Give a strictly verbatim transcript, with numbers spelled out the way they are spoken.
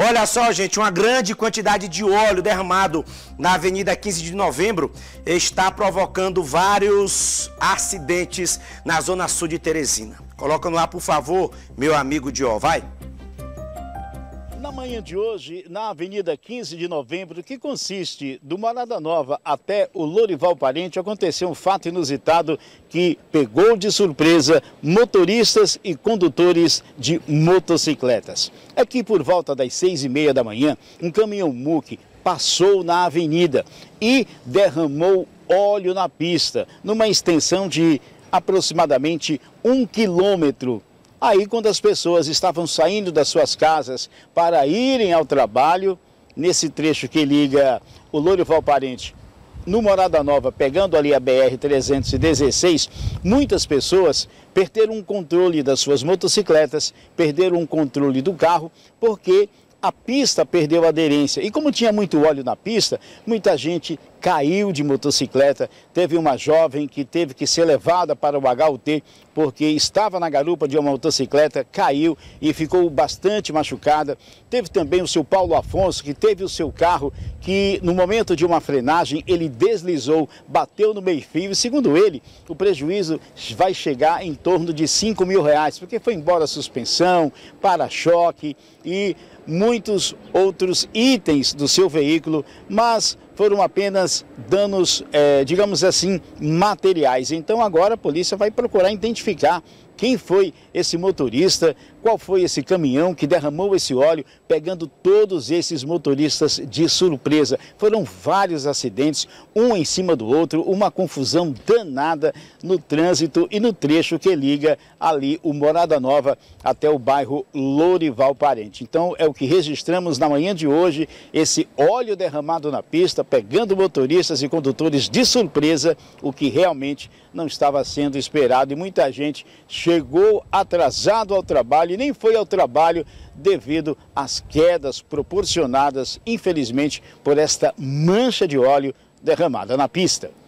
Olha só, gente, uma grande quantidade de óleo derramado na Avenida quinze de Novembro está provocando vários acidentes na Zona Sul de Teresina. Coloca no ar, por favor, meu amigo Dió, vai. Na manhã de hoje, na Avenida quinze de Novembro, que consiste do Morada Nova até o Lorival Parente, aconteceu um fato inusitado que pegou de surpresa motoristas e condutores de motocicletas. É que por volta das seis e meia da manhã, um caminhão muque passou na avenida e derramou óleo na pista, numa extensão de aproximadamente um quilômetro. Aí, quando as pessoas estavam saindo das suas casas para irem ao trabalho, nesse trecho que liga o Lorival Parente no Morada Nova, pegando ali a B R trezentos e dezesseis, muitas pessoas perderam o controle das suas motocicletas, perderam o controle do carro, porque a pista perdeu a aderência. E como tinha muito óleo na pista, muita gente caiu de motocicleta. Teve uma jovem que teve que ser levada para o H U T porque estava na garupa de uma motocicleta, caiu e ficou bastante machucada. Teve também o seu Paulo Afonso, que teve o seu carro que no momento de uma frenagem ele deslizou, bateu no meio-fio. Segundo ele, o prejuízo vai chegar em torno de cinco mil reais, porque foi embora a suspensão, para-choque e muitos outros itens do seu veículo, mas foram apenas danos, é, digamos assim, materiais. Então agora a polícia vai procurar identificar quem foi esse motorista, qual foi esse caminhão que derramou esse óleo, pegando todos esses motoristas de surpresa. Foram vários acidentes, um em cima do outro, uma confusão danada no trânsito e no trecho que liga ali o Morada Nova até o bairro Lorival Parente. Então é o que registramos na manhã de hoje, esse óleo derramado na pista, pegando motoristas e condutores de surpresa, o que realmente não estava sendo esperado, e muita gente chegou atrasado ao trabalho e nem foi ao trabalho devido às quedas proporcionadas, infelizmente, por esta mancha de óleo derramada na pista.